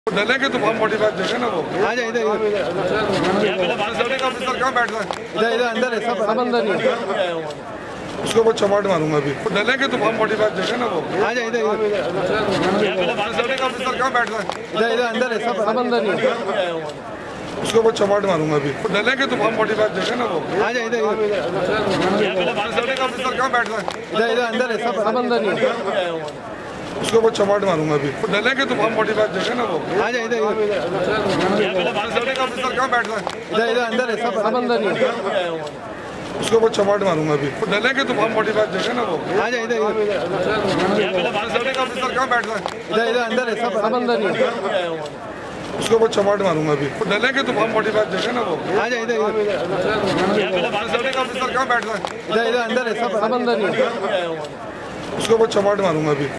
डलेंगे तो बहुत मोटी बात देखे ना वो। आ जाए इधर ऑफिसर कहाँ बैठ रहा है? इधर इधर अंदर है, सब अंदर नहीं है। उसके ऊपर चमाट मारूंगा अभी। डलेंगे तो बहुत मोटी बात देखे ना वो। आ जाए इधर ऑफिसर कहाँ बैठ रहा है? इधर इधर अंदर है, सब अंदर नहीं है। उसके ऊपर चमाट मारूंगा अभी। डलेंगे तो बहुत मोटी बात देखे ना वो। आ जाए इधर ऑफिसर कहाँ बैठ रहा है? इधर इधर अंदर है, सब अंदर नहीं है। उसके ऊपर चमाट मारूंगा अभी। डलेंगे तो बहुत मोटी बात देखे ना वो। आ जाए इधर ऑफिसर कहाँ बैठ रहा है? इधर इधर अंदर है, सब अंदर नहीं है। उसके ऊपर चमाट मारूंगा अभी। डलेंगे तो बहुत मोटी बात देखे ना वो। आ जाए इधर ऑफिसर कहाँ बैठ रहा है? इधर इधर अंदर है, सब अंदर नहीं है। उसके ऊपर चमाट मारूंगा अभी। डलेंगे तो बहुत मोटी बात देखे ना वो। आ जाए इधर ऑफिसर कहाँ बैठ रहा है? इधर इधर अंदर है, सब अंदर नहीं है। उसके ऊपर चमाट मारूंगा अभी।